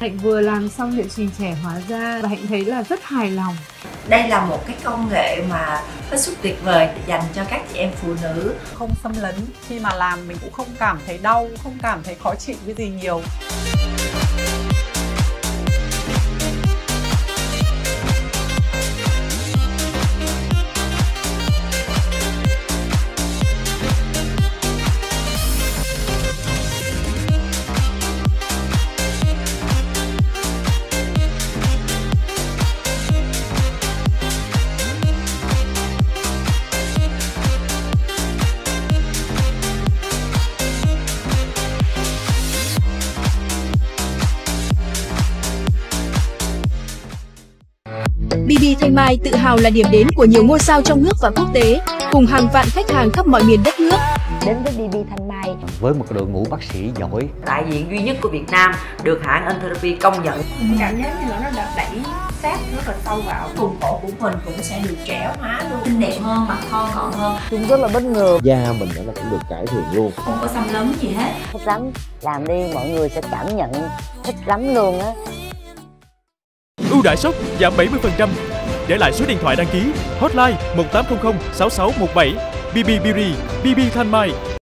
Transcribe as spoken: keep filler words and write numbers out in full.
Hạnh vừa làm xong liệu trình trẻ hóa da và Hạnh thấy là rất hài lòng. Đây là một cái công nghệ mà hết sức tuyệt vời dành cho các chị em phụ nữ. Không xâm lấn, khi mà làm mình cũng không cảm thấy đau, không cảm thấy khó chịu cái gì nhiều. bê bê Thanh Mai tự hào là điểm đến của nhiều ngôi sao trong nước và quốc tế, cùng hàng vạn khách hàng khắp mọi miền đất nước. Đến với bê bê Thanh Mai với một đội ngũ bác sĩ giỏi, đại diện duy nhất của Việt Nam được hãng Entherapy công nhận. Cảm giác như là nó đã đẩy sát rất là sâu vào vùng cổ của mình, cũng sẽ được trẻ hóa luôn, xinh đẹp hơn, mặt thon gọn hơn. Chúng rất là bất ngờ. Da mình nó cũng được cải thiện luôn, không có xăm lấn gì hết. Thích lắm, làm đi mọi người sẽ cảm nhận thích lắm luôn á. Ưu đãi sốc giảm bảy mươi phần trăm. Để lại số điện thoại đăng ký hotline một tám không không sáu sáu một bảy. bê bê Beauty, bê bê Thanh Mai.